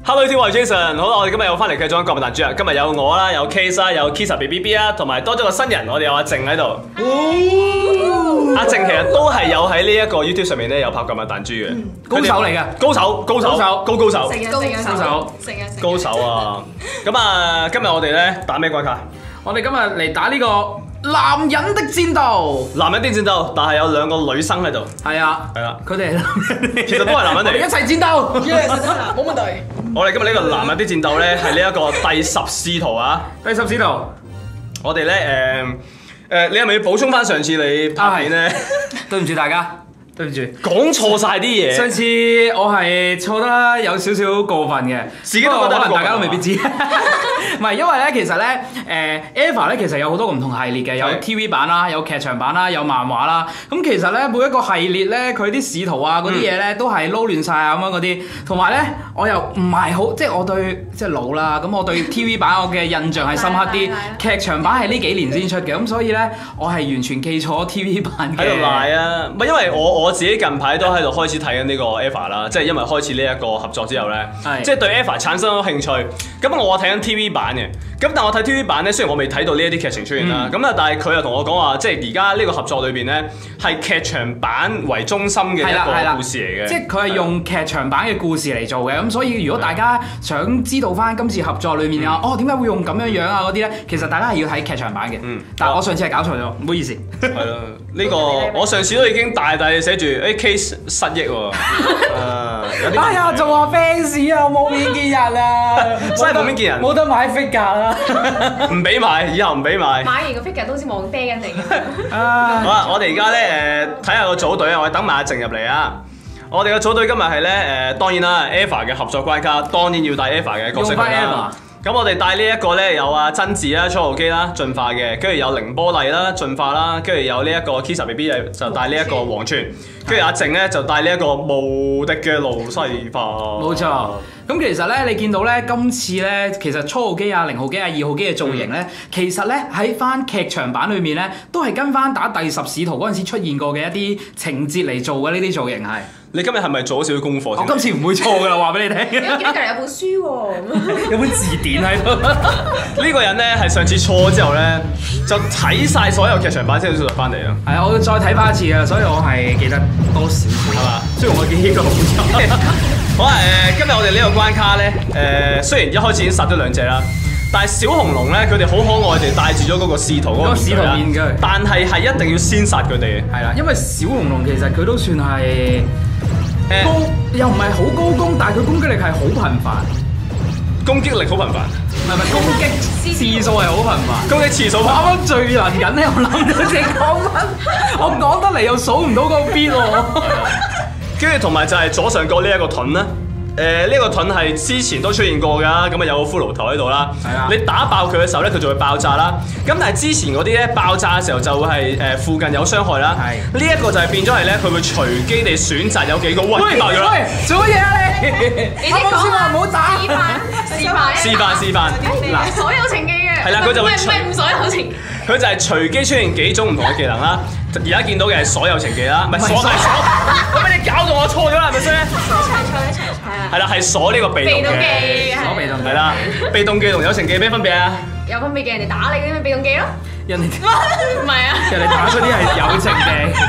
Hello， 天我係 Jason， 好啦，我哋今日又翻嚟繼續講國民彈珠啊！今日有我啦，有 Case 啦，有 Kisa BBB 啦，同埋多咗個新人，我哋有阿靜喺度。阿靜其實都係有喺呢一個 YouTube 上面咧有拍國民彈珠嘅， 高手嚟嘅， 高手，高手，高手啊！咁啊，今日我哋咧打咩關卡？ 我哋今日嚟打呢個男人的戰鬥， 男人的戰鬥，但係有兩個女生喺度。 係啊， 係啦， 佢哋其實都係男人嚟， 我哋一齊戰鬥，冇問題。 我哋今日呢個男人的戰鬥咧係呢一個第10使徒啊！ 第10使徒， 我哋咧你係咪要補充翻上次你拍片咧？ 對唔住大家。對唔住， 講錯晒啲嘢。 上次我係錯得有少少過分嘅， 自己都覺得可能大家都未必知。唔係因為咧，其實咧，EVA 咧其實有好多唔同系列嘅，有 TV 版啦，有劇場版啦，有漫畫啦。咁其實咧每一個系列咧，佢啲使徒啊嗰啲嘢咧都係撈亂晒啊咁樣嗰啲。同埋咧，我又唔係好，即係我對即係老啦。咁我對 TV 版我嘅印象係深刻啲，劇場版係呢幾年先出嘅。咁所以咧，我係完全記錯 TV 版嘅。 喺度賴啊！唔係因為我自己近排都喺度開始睇緊呢個 EVA 啦，即係因為開始呢一個合作之後咧，即係對 EVA 產生咗興趣。咁我睇緊 TV 版嘅，咁但我睇 TV 版咧，雖然我未睇到呢一啲劇情出現啦，咁但係佢又同我講話，即係而家呢個合作裏邊咧係劇場版為中心嘅一個故事嚟嘅， 即係佢係用劇場版嘅故事嚟做嘅。咁所以如果大家想知道翻今次合作裏面啊，點解會用咁樣樣啊嗰啲咧，其實大家係要睇劇場版嘅。但係我上次係搞錯咗，唔好意思。 係咯，呢個我上次都已經大大寫住Case 失憶喎。 哎呀，仲話 fans 啊，冇面見人啊， 真係冇面見人， 冇得買 figure 啦， 唔俾買，以後唔俾買。 買完個 figure 都好似望啤緊你咁。 好啦，我哋而家咧睇下個組隊啊，我哋等埋阿靜入嚟啊。我哋嘅組隊今日係咧當然啦 EVA 嘅合作關卡，當然要帶 EVA 嘅角色去啦。咁我哋帶呢一個咧有阿真嗣啦、初號機啦進化嘅，跟住有凌波麗啦進化啦，跟住有呢一個 Kisa BB 就帶呢一個黃泉，跟住阿靜咧就帶呢一個無敵嘅路西法。 冇錯。咁其實咧，你見到咧，今次咧，其實初號機啊、0號機啊、2號機嘅造型咧，其實咧喺翻劇場版裏面咧，都係跟翻打第10使徒嗰陣時出現過嘅一啲情節嚟做嘅呢啲造型係。 你今日係咪做咗少少功課？ 我今次唔會錯㗎啦，話俾你聽。 你見到隔離有本書喎， 有本字典喺度。 呢個人咧係上次錯之後咧，就睇晒所有劇場版先至出翻嚟啊。 係啊，我再睇翻一次啊，所以我係記得多少少係嘛。雖然我記憶力好差。 好啊，今日我哋呢個關卡咧，雖然一開始已經殺咗2隻啦，但係小紅龍咧，佢哋好可愛地戴住咗嗰個使徒嗰個使徒面具，但係一定要先殺佢哋。係啦，因為小紅龍其實佢都算係高，又唔係好高攻，但係佢攻擊力係好頻繁。 攻擊力好頻繁， 唔係攻擊次數係好頻繁。 攻擊次數頻繁。 啱啱最能緊咧，我諗到隻講乜，我講得嚟又數唔到個邊喎。 跟住同埋就係左上角呢一個盾啦。呢個盾係之前都出現過㗎，咁啊有個骷髏頭喺度啦。係啊，你打爆佢嘅時候咧，佢就會爆炸啦。咁但係之前嗰啲咧爆炸嘅時候就會係附近有傷害啦。係呢一個就係變咗係咧，佢會隨機地選擇有幾個喂爆咗啦。 喂，做乜嘢啊你？ 你先講話唔好打。 示範。 嗱，所有情技嘅。 係啦，佢就會唔所有情。 佢就係隨機出現幾種唔同嘅技能啦。而家見到嘅係所有情技啦，唔係所。咁你搞到我錯咗啦，係咪先？係啦，係鎖呢個被動嘅， 鎖被動係啦，被動技同有情技有咩分別啊？ 有分別嘅，人哋打你嗰啲咪被動技咯。 人哋唔係啊， 人哋打出啲係有情技。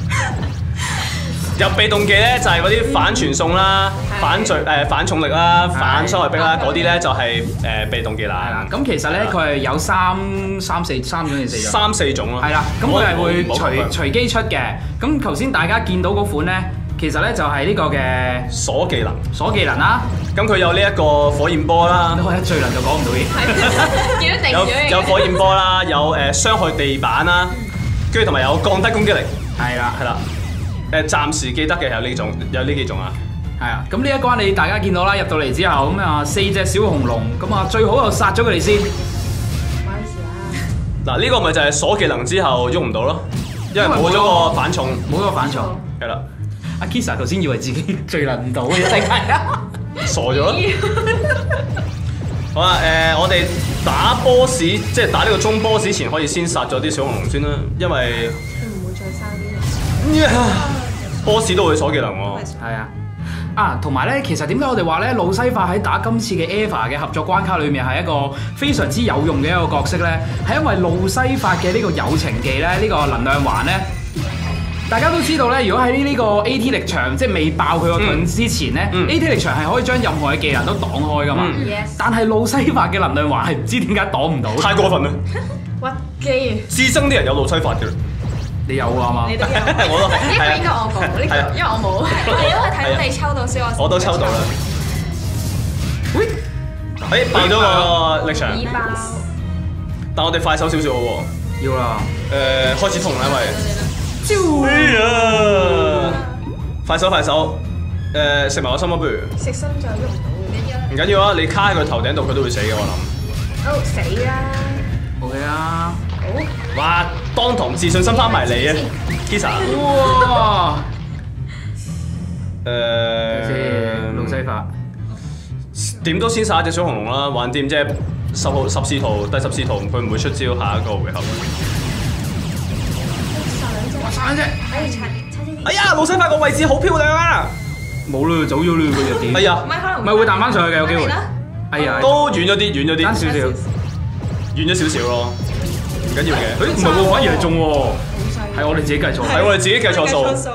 有被動技咧就係嗰啲反傳送啦、反重力啦、反傷害逼啦，嗰啲咧就係被動技啦。 咁其實咧佢係有三種定4種？3、4種咯。係啦，咁佢係會隨機出嘅。咁頭先大家見到嗰款咧，其實咧就係呢個嘅鎖技能啦。 咁佢有呢一個火焰波啦。 我一最能就講唔到嘢。 見到定咗有火焰波啦，有傷害地板啦，跟住同埋有降低攻擊力。係啦。暫時記得嘅有呢幾種啊。 係啊，咁呢一關你大家見到啦，入到嚟之後咁啊4隻小紅龍，咁啊最好就殺咗佢哋先。唔好意思啊。 嗱呢個咪就係鎖技能之後喐唔到咯，因為冇咗個反重。 冇咗個反重。係啦。阿 Kisa 頭先以為自己最能唔到嘅，定係啊？ 傻咗。好啦，我哋打 boss， 即係打呢個中 boss 前可以先殺咗啲小紅龍先啦，因為佢唔會再生啲人。 boss 都會鎖技能喎。 係啊。 啊，同埋咧，其實點解我哋話咧，路西法喺打今次嘅 EVA 嘅合作關卡裏面係一個非常之有用嘅一個角色咧？係因為路西法嘅呢個友情技咧，呢個能量環咧，大家都知道咧，如果喺呢個 AT 力場即係未爆佢個盾之前咧，AT 力場係可以將任何嘅技能都擋開噶嘛。但係路西法嘅能量環係唔知點解擋唔到， 太過分啦！ 屈機， 自生啲人有路西法嘅。 你有啊嘛？ 你都有， 我都係呢個應該我冇，呢個因為我冇。 你都係睇到你抽到先我都抽到啦。 喂， 爆咗個力場， 二爆， 但我哋快手少少喎。 要啦。 開始痛啦，因為。哎呀！快手，食埋個心啦，不如。 食心就喐唔到嘅。 唔緊要啊，你卡喺佢頭頂度，佢都會死嘅，我諗。 哦，死啦！ OK 啊。 好。 哇！當堂自信心翻埋嚟啊 ，Kisa。 哇！路西法。 點都先殺一隻小紅龍啦，橫掂啫。第14圖佢唔會出招，下一個回合。 殺兩隻。 可以拆啲。 哎呀，路西法個位置好漂亮啊！ 冇啦，走咗啦，佢就點？ 哎呀， 唔係會彈翻上去嘅，有機會。哎呀， 都遠咗啲， 爭少少， 遠咗少少咯，唔緊要嘅。 唔係喎，反而係中喎，係我哋自己計錯， 係我哋自己計錯數，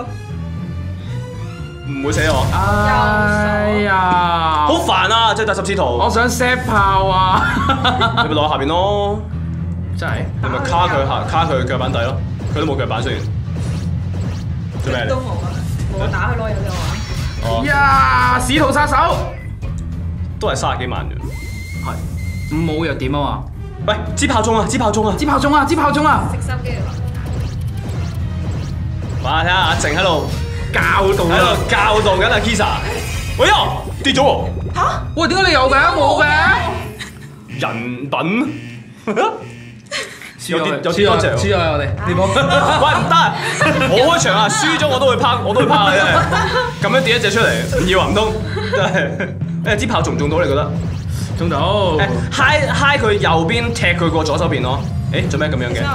唔會死我。 哎呀， 好煩啊！即係第14圖， 我想 set 炮啊！ 你咪落喺下邊咯， 真係， 你咪卡佢腳板底咯，佢都冇腳板雖然。做咩嚟？ 都冇啊，冇打佢咯，有啲話。 哦呀！使徒殺手都係30幾萬嘅， 係冇又點啊嘛？ 喂，支炮中啊！ 支炮中啊！ 食心機啊！ 哇！睇下阿靜喺度教導緊阿 Kisa。哎呀，跌咗喎！ 嚇！ 喂，點解你有嘅？冇嘅。 人品。有啲多隻， 輸咗我哋呢波。 喂，唔得，我開場啊，輸咗我都會拋嘅真係。咁樣跌一隻出嚟，唔要唔通？真係支炮中唔中到你覺得？ 中到。 嗨佢右邊，踢佢過左手邊咯。做咩咁樣嘅？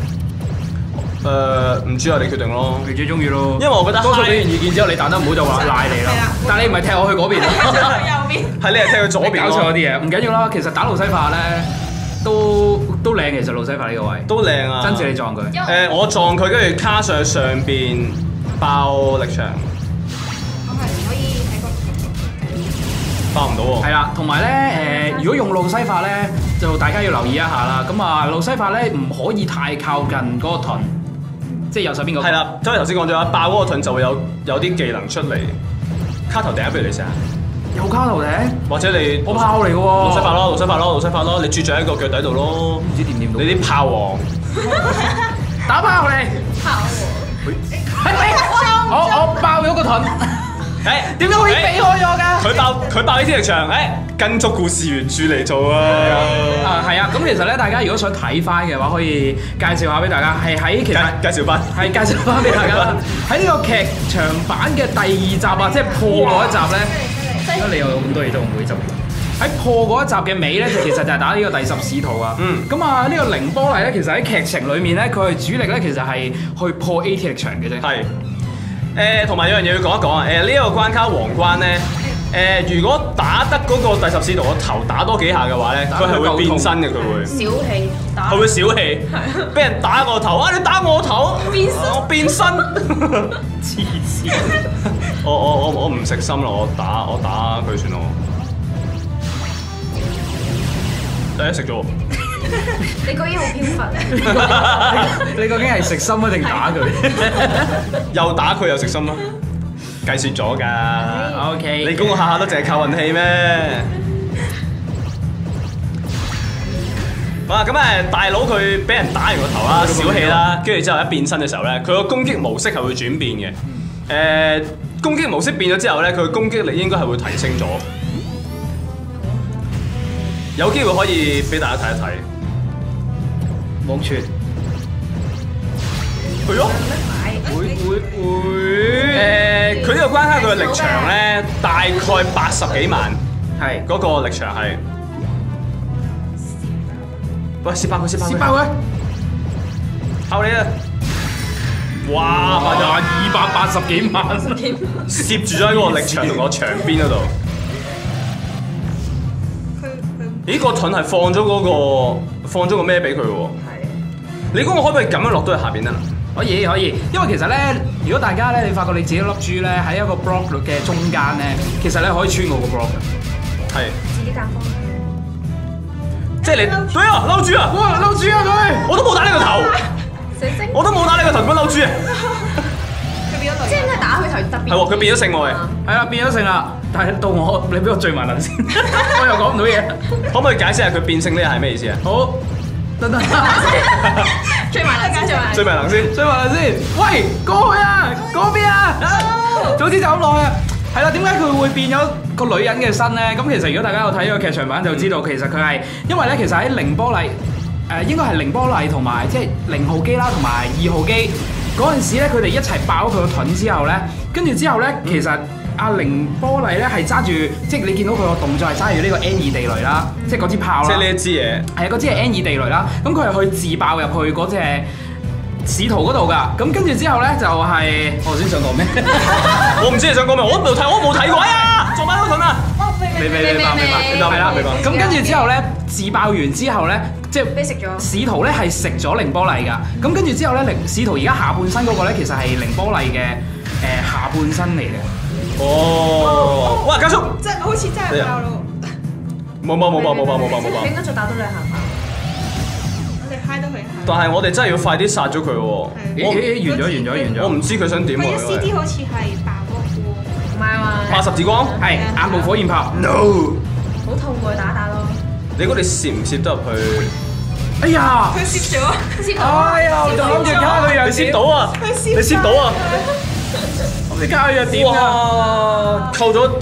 唔知啊，你決定咯。 你最中意咯。因為我覺得多數俾完意見之後，你彈得唔好就話賴你啦。但係你唔係踢我去嗰邊， 右邊。 係你係踢佢左邊。 搞錯咗啲嘢，唔緊要啦。其實打路西法咧。都靚，其實路西法呢個位都靚啊！ 真係你撞佢， 我撞佢，跟住卡上邊爆力場， 我係唔可以喺個爆唔到喎。 係啦，同埋咧如果用路西法咧，就大家要留意一下啦。咁啊，路西法咧唔可以太靠近嗰個盾，即係右手邊嗰個。係啦，即係頭先講咗啦，爆嗰個盾就會有啲技能出嚟，卡頭頂不如你試下。 有卡頭頂， 或者你我炮嚟嘅喎， 路西法咯，你駐咗喺個腳底度咯， 唔知掂到你啲炮王， 打炮嚟， 炮王，我爆咗個盾，點解可以避開咗㗎？ 佢爆呢啲力場，跟足故事原著嚟做啊！ 係啊，咁其實咧，大家如果想睇翻嘅話，可以介紹下俾大家，係喺其實介紹翻， 係介紹翻俾大家啦。喺呢個劇場版嘅第2集啊，即係破嗰一集咧。點解你有咁多嘢做唔會執？喺破嗰一集嘅尾咧，其實就係打呢個第10使徒啊。咁啊，呢個凌波麗咧，其實喺劇情裡面咧，佢係主力咧，其實係去破 AT 力場嘅啫。 係。同埋有樣嘢要講一講啊。呢一個關卡皇關咧，如果打得嗰個第10使徒個頭打多幾下嘅話咧，佢係會變身嘅，佢會。 小氣打。 佢會小氣，俾人打個頭啊！你打我頭，我變身。黐線！我唔食心啦，我打佢算咯。食咗。 你居然好飄忽。 你究竟係食心啊定打佢？ 又打佢又食心咯，計算咗㗎。 OK。 你估我下下都淨係靠運氣咩？好啦，咁大佬佢俾人打完個頭啦，小氣啦，跟住之後一變身嘅時候咧，佢個攻擊模式係會轉變嘅。攻擊模式變咗之後咧，佢攻擊力應該係會提升咗。有機會可以俾大家睇一睇。 網傳。 去咗。會。佢呢個關卡佢嘅力場咧，大概80幾萬。係。嗰個力場係。喂，蝕爆佢！炮你啊！ 哇！ 係啊，280幾萬， 攝住咗喺嗰個力場同個牆邊嗰度。咦？個盾係放咗個咩俾佢喎？你嗰個可唔可以咁樣落到去下邊啊？ 可以，因為其實咧，如果大家咧，你發覺你自己粒珠咧喺一個 block 嘅中間咧，其實咧可以穿過個 block 嘅。 係。 自己揀方。 即係你，對啊，嬲豬啊！ 哇，嬲豬啊佢！ 我都冇打呢個頭， 死精。 我都冇打呢個頭，點樣嬲豬啊？ 佢變咗女。即係咩打佢頭特別。 係喎，佢變咗性愛。 係啦，變咗性啦。但係到我，你俾我聚埋能先，我又講唔到嘢。 可唔可以解釋下佢變性呢係咩意思啊？ 好，等。 追埋能先， 追埋能先， 追埋能先。喂，過去啊，嗰邊啊。早知就咁耐啊。係啦，點解佢會變咗個女人嘅身咧？咁其實如果大家有睇個劇場版就知道，其實佢係因為咧，其實喺凌波麗應該係凌波麗同埋即係0號機啦，同埋2號機嗰陣時咧，佢哋一齊爆佢個盾之後咧，跟住之後咧，其實阿凌波麗咧係揸住，即係你見到佢個動作係揸住呢個 N2 地雷啦，即係嗰支炮啦。 即係呢一支嘢。係啊，嗰支係 N2 地雷啦。咁佢係去自爆入去嗰隻使徒嗰度㗎，咁跟住之後咧就係我頭先想講咩？ 我唔知你想講咩，我都冇睇，我冇睇過。哎呀，做乜都盾啊！ 明白，係啦。咁跟住之後咧，自爆完之後咧，即係俾食咗。 使徒咧係食咗凌波麗㗎。咁跟住之後咧，使徒而家下半身嗰個咧，其實係凌波麗嘅下半身嚟嘅。 哦，哇，加速！ 即係好似真係爆咯。 冇。 佢應該再打多2下吧。我哋嗨到佢。 但係我哋真係要快啲殺咗佢喎！ 完咗！ 我唔知佢想點喎。 佢嘅 CD 好似係爆嗰個， 唔係嘛 ？80紫光係眼部火焰炮。No！ 好痛喎，打咯！ 你估你攝唔攝得入去？ 哎呀！ 佢攝咗， 攝到。 哎呀！我就諗住卡佢又攝到啊！你攝到啊！ 我哋卡佢又點啊？ 哇！扣咗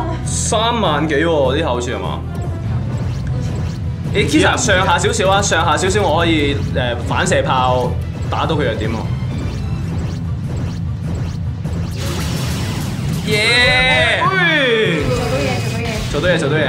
3萬幾喎，啲口好似係嘛？你 Kisa 上下少少啊，上下少少我可以反射炮打到佢又點喎？耶！做到嘢！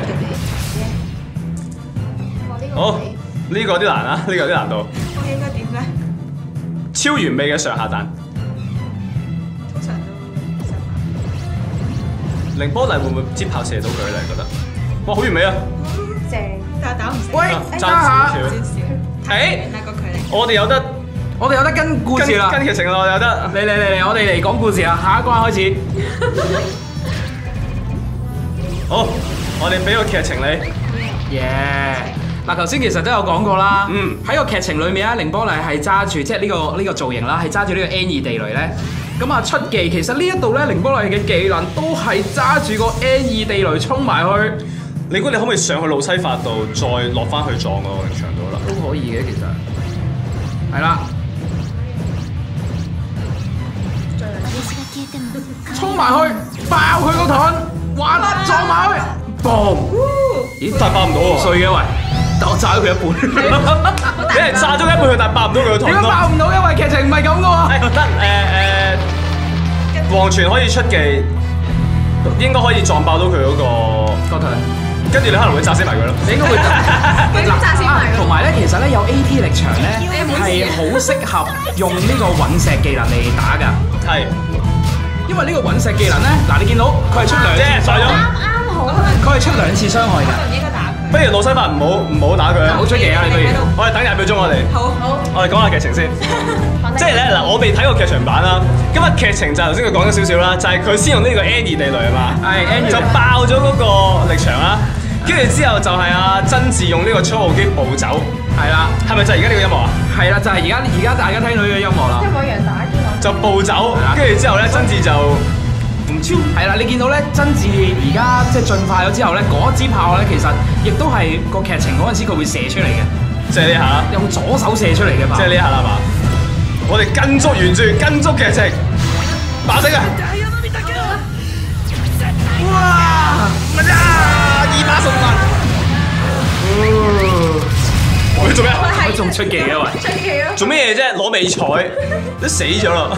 好，呢個有啲難啊，呢個有啲難度。 我應該點咧？ 超完美嘅上下彈。 通常都上凌波麗會唔會接炮射到佢咧？覺得？哇，好完美啊！ 正。 但係打唔死。 喂， 爭少少。 睇遠啦個距離。 我哋有得跟故事啦， 跟劇情啦，我哋有得。 嚟，我哋嚟講故事啦，下一關開始。 好，我哋俾個劇情你。 耶！嗱，頭先其實都有講過啦。喺個劇情裏面咧，凌波麗係揸住即係呢個造型啦，係揸住呢個 N2 地雷咧。咁啊出技，其實呢一度咧，凌波麗嘅技能都係揸住個 N2 地雷衝埋去。 你估你可唔可以上去路西法度，再落翻去撞個力場度啦？ 都可以嘅，其實係啦。衝埋去，爆佢個盾，玩撞埋去，boom！咦， 但係爆唔到喎， 碎嘅喂，但我炸咗佢一半。 你係炸咗一半佢，但係爆唔到佢個盾咯。 點解爆唔到？因為劇情唔係咁嘅喎。 得黃泉可以出技，應該可以撞爆到佢嗰個盾。 跟住你可能會炸死埋佢咯。 你應該會炸死埋佢。 同埋咧，其實咧有 AT 力場咧係好適合用呢個隕石技能嚟打㗎。 係。 因為呢個隕石技能咧，嗱你見到佢係出2次， 啱好。 佢係出2次傷害㗎。 應該打佢。 不如路西法唔好打佢啊！ 好出奇啊！你不如。 我哋等20秒鐘，我哋。 好。 我哋講下劇情先。即係咧嗱，我未睇過劇場版啦。今日劇情就頭先佢講咗少少啦，就係佢先用呢個 N2 地雷啊嘛。 係 N2 就爆咗嗰個力場啦。跟住之後就係阿真嗣用呢個超號機暴走。係啦。係咪就係而家呢個音樂啊？係啦， 就係而家大家聽到呢個音樂啦。 一模一樣打啲咯。 就暴走，跟住之後咧，真嗣就唔超。 係啦，你見到咧，真嗣而家即係進化咗之後咧，嗰支炮咧，其實亦都係個劇情嗰陣時佢會射出嚟嘅。 即係呢下啦。 用左手射出嚟嘅嘛。 即係呢下啦嘛。我哋跟足原著，跟足劇情，爆死佢！哇！乜呀？210萬。佢做咩？ 佢仲出技嘅喂。 出奇咯。 做咩嘢啫？攞美彩都死咗咯。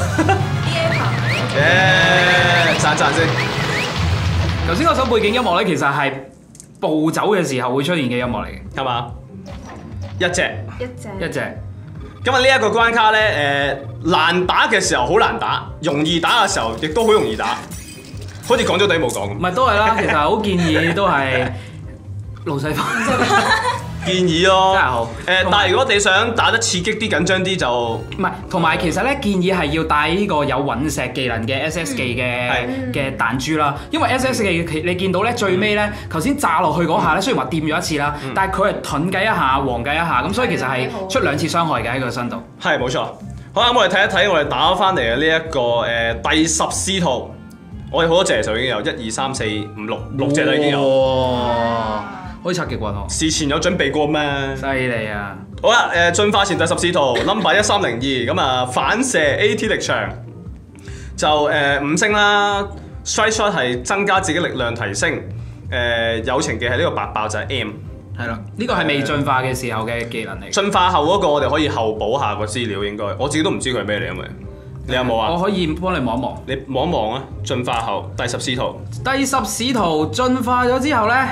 耶！讚先。 頭先嗰首背景音樂咧，其實係暴走嘅時候會出現嘅音樂嚟嘅， 係嘛？一隻。 咁啊呢一個關卡咧，難打嘅時候好難打，容易打嘅時候亦都好容易打，好似講咗底冇講咁。 唔係都係啦，其實好建議都係老細翻。 建議咯， 真係好。 但係如果你想打得刺激啲、緊張啲就唔係，同埋其實咧建議係要帶呢個有隕石技能嘅 SS 技嘅彈珠啦，因為 SS 技你見到咧最尾咧，頭先炸落去嗰下咧，雖然話掂咗一次啦，但係佢係盾計一下、黃計一下，咁所以其實係出2次傷害嘅喺佢身度。 係冇錯。好啦，咁我哋睇一睇我哋打翻嚟嘅呢一個第10使徒，我哋好多隻就已經有1、2、3、4、5、6隻啦已經有。 哇！可以拆極運喎， 事前有準備過咩？ 犀利啊！ 好啦，進化前第10使徒 number 1302，咁啊反射 AT 力場就5星啦 ，strike shot 係增加自己力量提升，友情技係呢個白爆就係 M， 係啦，呢個係未進化嘅時候嘅技能嚟。 進化後嗰個我哋可以後補下個資料應該，我自己都唔知佢係咩嚟，因為你有冇啊？ 我可以幫你望一望， 你望一望啊！進化後第10使徒， 第10使徒進化咗之後咧。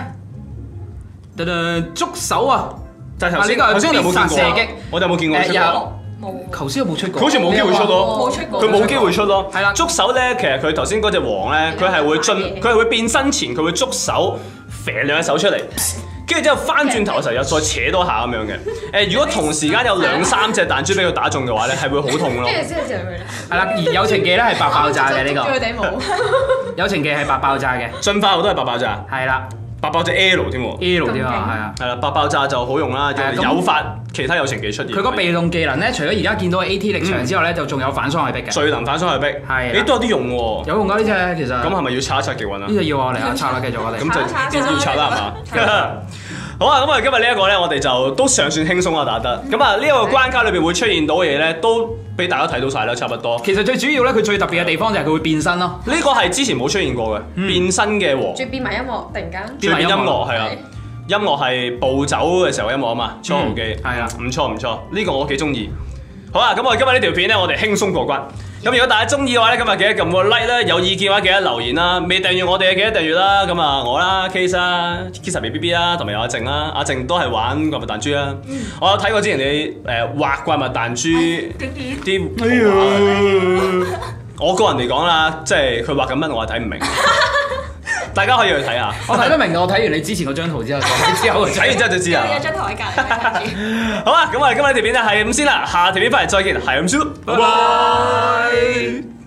觸手啊！ 就係頭先， 呢個頭先我哋有冇見過射擊， 我哋有冇見過出過？ 冇。 頭先有冇出過？ 佢好似冇機會出咯， 冇出過。 佢冇機會出咯。 係啦， 觸手咧，其實佢頭先嗰隻王咧，佢係會佢係會變身前，佢會觸手射2隻手出嚟，跟住之後翻轉頭嘅時候又再扯多下咁樣嘅。如果同時間有2、3隻彈珠俾佢打中嘅話咧，係會好痛咯。 跟住之後就佢咧。 係啦，而友情技咧係白爆炸嘅呢個。 佢哋冇。 友情技係白爆炸嘅。 進化後都係白爆炸。 係啦。 白爆隻 L 添喎 ，L 添啊，係啊， 係啦，白爆炸就好用啦，誘發其他友情技出現。 佢個被動技能咧，除咗而家見到嘅 AT 力場之外咧，就仲有反傷害逼嘅。 最能反傷害逼， 係， 都有啲用喎。 有用㗎呢隻其實。 咁係咪要刷一刷極運啊？ 呢隻要我嚟啊，刷啦，繼續我哋。 咁就要刷啦，係嘛？好啊，咁啊，今日呢一個咧，我哋就都尚算輕鬆啊，打得。咁啊，呢一個關卡裏邊會出現到嘅嘢咧，都俾大家睇到晒啦，差不多。 其實最主要咧，佢最特別嘅地方就係佢會變身咯。 呢個係之前冇出現過嘅變身嘅王。 仲變埋音樂，突然間。 變埋音樂係啊，音樂係暴走嘅時候音樂啊嘛，初號機係啊， 唔錯唔錯，呢個我幾中意。好啊，咁我哋今日呢條片咧，我哋輕鬆過關。咁如果大家中意嘅話咧，今日記得撳個 like 啦，有意見嘅話記得留言啦，未訂閱我哋嘅記得訂閱啦。咁啊，我啦 Case 啦 Kisa BB 啦，同埋有阿靜啦，阿靜都係玩怪物彈珠啦。我有睇過之前你畫怪物彈珠啲畫，我個人嚟講啦，即係佢畫緊乜我係睇唔明。大家可以去睇下， 我睇得明嘅。我睇完你之前嗰張圖之後， 睇完之後就知啦。 有張台隔離。 好啊，咁我哋今日呢條片就係咁先啦，下條片翻嚟再見，係咁先，拜拜。